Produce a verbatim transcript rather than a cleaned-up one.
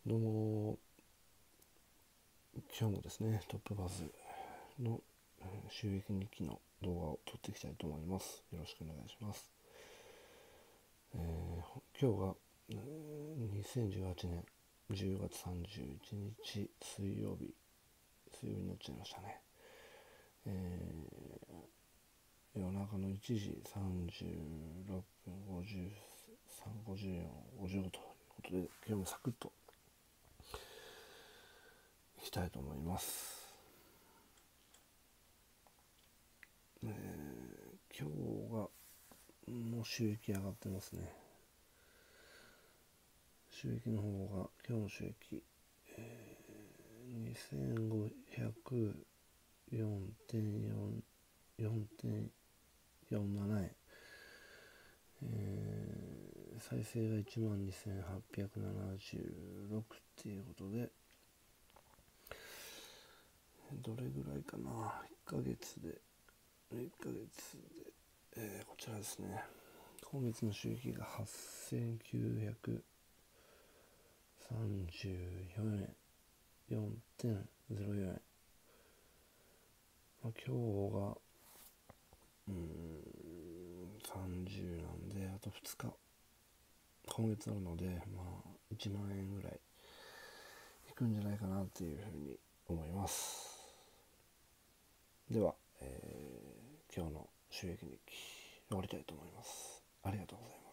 どうも、今日もですね、トップバズのえー収益日記の動画を撮っていきたいと思います。よろしくお願いします。えー今日が、えーにせんじゅうはちねんじゅうがつさんじゅういちにち水曜日、水曜日になっちゃいましたね。えー夜中のいちじさんじゅうろっぷん、ごじゅうさん、ごじゅうよん、ごじゅうごということで、今日もサクッといきたいと思います。えー今日がもう収益上がってますね。収益の方が、今日の収益、えー、にせんごひゃくよんてんよんななえん、えー、再生がいちまんにせんはっぴゃくななじゅうろくっていうことで、どれぐらいかな、いっかげつで、いっかげつで、えー、こちらですね、今月の収益がはっせんきゅうひゃくさんじゅうよえん、よんてんゼロよえん、まあ、今日がうーんさんじゅうなんで、あとふつか今月あるので、まあいちまんえんぐらいいくんじゃないかなっていうふうに思います。では、えー今日の収益日記終わりたいと思います。ありがとうございます。